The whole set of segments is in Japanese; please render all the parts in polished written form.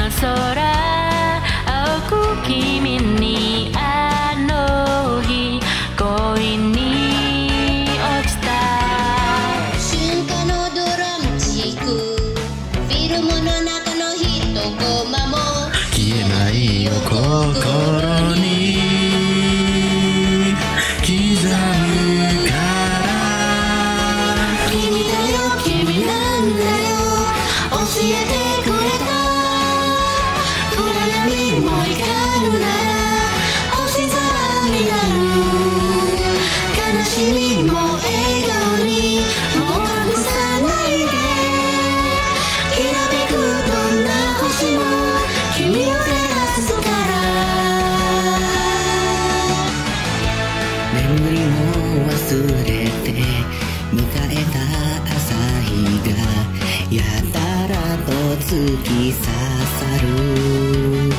空青く君にあの日恋に落ちた瞬間のドラマチックフィルムの中の一コマも消えないよ心に刻むから君だよ君なんだよ教えてくれた暗闇も光るなら星空になる悲しみも笑顔にもう隠さないできらめくどんな星も君を照らすから眠りも忘れて迎えた朝日がやたらと突き刺さる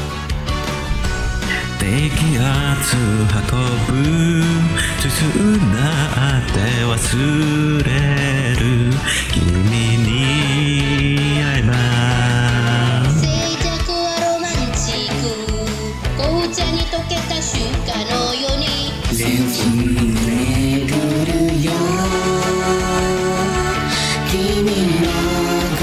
低気圧運ぶ包んだって忘れる君に会えば静寂はロマンチック紅茶に溶けた瞬間のようにレンズ巡るよ君の声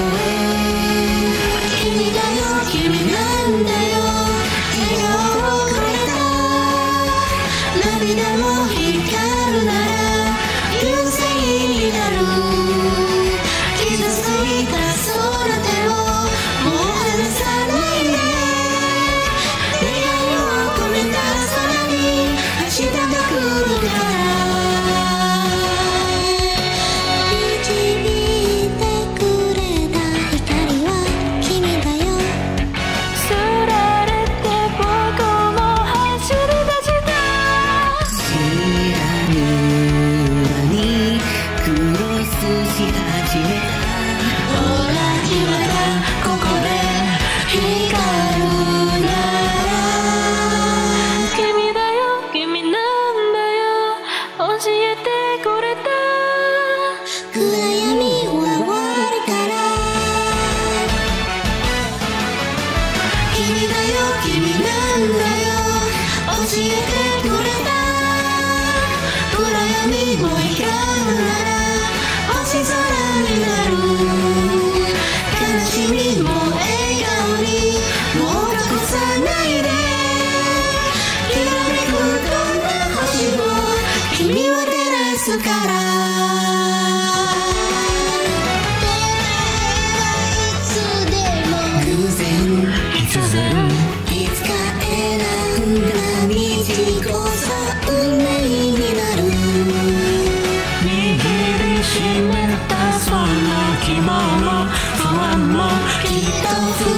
君だよ君なんだよ笑顔をくれた涙も光るなら流星になる傷ついたその手をもう離さないで願いを込めた空に明日が来るから導いてくれた光は君だよすられて僕も走り出した知らぬ間にクロスし始めたほら今だここで光るなら君だよ君なんだよ教えてくれた暗闇は終わるから君だよ君なんだよ教えてくれた暗闇も光るなら星空になる悲しみも笑顔にもう隠さないできらめくどんな星も君を照らすから偶然必然いつか選んだ道こそ運命になる握りしめたその着物不安もきっと